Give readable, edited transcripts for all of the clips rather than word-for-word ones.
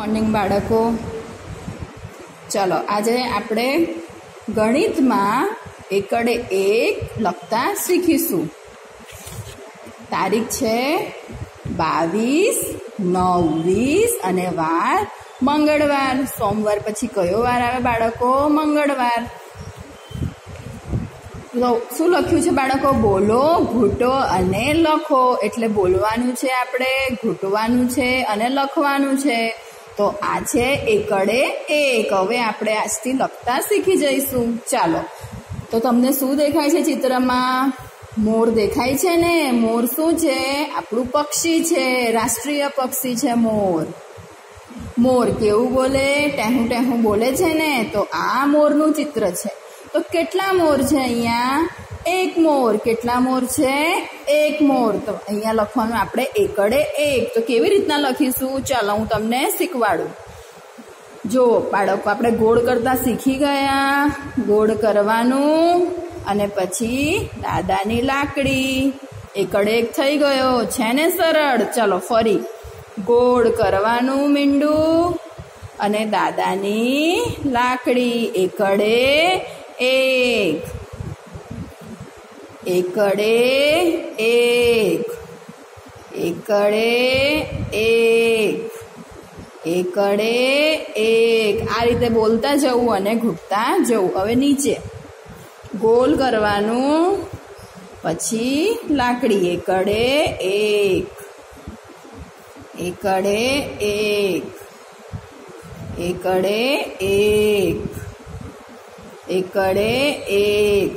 Morning બાળકો, ચલો આજે આપણે ગણિતમાં એકડે એક લખતા શીખીશું. તારીખ છે 22/9/20 અને વાર મંગળવાર. સોમવાર પછી કયો વાર આવે બાળકો? મંગળવાર. શું લખ્યું છે બાળકો? બોલો, ઘૂંટો અને લખો. એટલે બોલવાનું છે, આપણે ઘૂંટવાનું છે અને લખવાનું છે. તો આ છે એકડે એક. હવે આપણે આજથી લખતા શીખી જઈશું. ચાલો, તો તમને શું દેખાય છે ચિત્રમાં? મોર દેખાય છે ને? મોર શું છે? આપણું પક્ષી છે, રાષ્ટ્રીય પક્ષી છે મોર. મોર કેવું બોલે? ટેહું ટેહું બોલે છે ને? તો આ મોરનું ચિત્ર છે. તો કેટલા મોર છે અહીંયા? એક મોર. કેટલા મોર છે? એક મોર. તો અહીંયા લખવાનું આપણે એકડે એક. તો કેવી રીતના લખીશું? ચાલો હું તમને શીખવાડું. જો બાળકો, આપણે ગોળ કરતા શીખી ગયા. ગોળ કરવાનું અને પછી દાદાની લાકડી. એકડે એક થઈ ગયો છે ને? સરળ. ચાલો ફરી ગોળ કરવાનું મીંડું અને દાદાની લાકડી. એકડે એક. એકડે એક. એકડે એક. એકડે એક. આ રીતે બોલતા જવું અને ઘૂંટતા જવું. હવે નીચે ગોલ કરવાનું પછી લાકડી. એકડે એક. એકડે એક. એકડે એક. એકડે એક.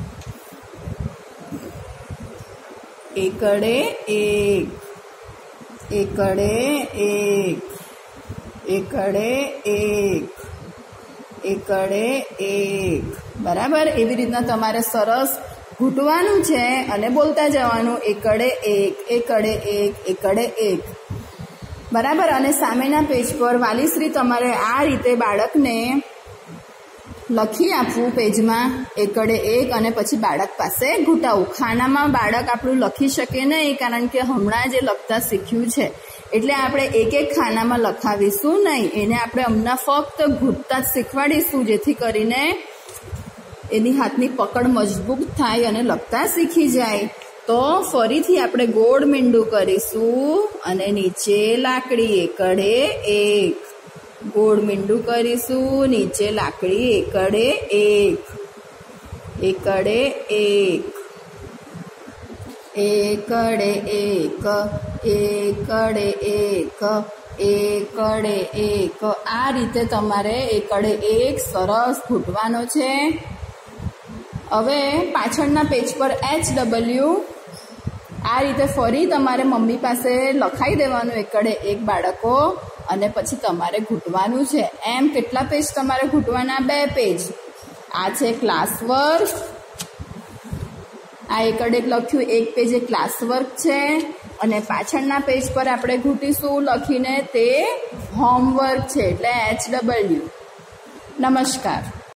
એકડે એક. એકડે એક. એકડે એક. એકડે એક. બરાબર. એવી રીતના તમારે સરસ ઘૂંટવાનું છે અને બોલતા જવાનું. એકડે એક. એકડે એક. એકડે એક. બરાબર. અને સામેના પેજ પર વાલીશ્રી તમારે આ રીતે બાળકને લખી આપવું પેજમાં એકડે એક, અને પછી બાળક પાસે ઘૂંટાવું. ખાનામાં બાળક આપણું લખી શકે નહીં, કારણ કે હમણાં જે લખતા શીખ્યું છે. એટલે આપણે એક એક ખાનામાં લખાવીશું નહીં. એને આપણે હમણાં ફક્ત ઘૂંટતા જ શીખવાડીશું, જેથી કરીને એની હાથની પકડ મજબૂત થાય અને લખતા શીખી જાય. તો ફરીથી આપણે ગોળ મીંડું કરીશું અને નીચે લાકડી. એકડે એક. ગોળ મીંડું કરીશું, નીચે લાકડી. એકડે એક. એકડે એક. એકડે એક. એકડે એક. એકડે એક. આ રીતે તમારે એકડે એક સરસ ઘૂંટવાનો છે. હવે પાછળના પેજ પર HW આ રીતે ફરી તમારે મમ્મી પાસે લખાઈ દેવાનું એકડે એક બાળકો, અને પછી તમારે ઘૂંટવાનું છે. એમ કેટલા પેજ તમારે ઘૂંટવાના? 2 પેજ. આ છે ક્લાસ વર્ક. આ એકડે લખ્યું 1 પેજ એ ક્લાસ વર્ક છે, અને પાછળના પેજ પર આપણે ઘૂંટીશું લખીને તે હોમવર્ક છે, એટલે HW. નમસ્કાર.